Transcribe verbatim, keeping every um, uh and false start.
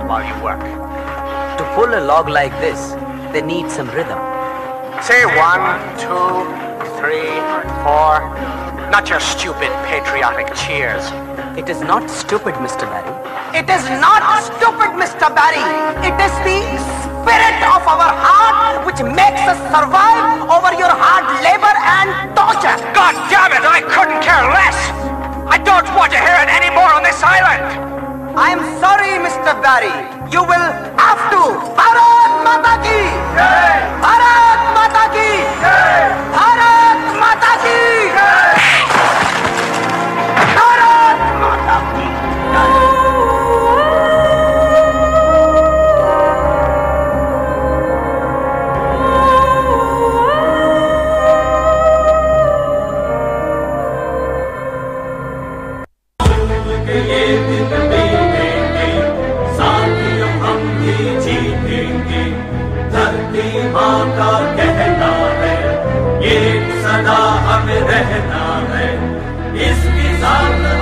while you work. To pull a log like this, they need some rhythm. Say one, two, three, four. Not your stupid patriotic cheers. It is not stupid, Mister Barry. It is not stupid, Mister Barry. It is the spirit of our heart which makes us survive over your hard labor and torture. God damn it, I couldn't care less. I don't want to hear it anymore on this island. I am sorry, Mister Barry. You will have to. Bharat Mata ki! Jai! Bharat Mata ki! Jai! Bharat Mata ki! Jai! Bharat Mata ki! Jai! का कहना है ये सदा हमें रहना है इसकी साथ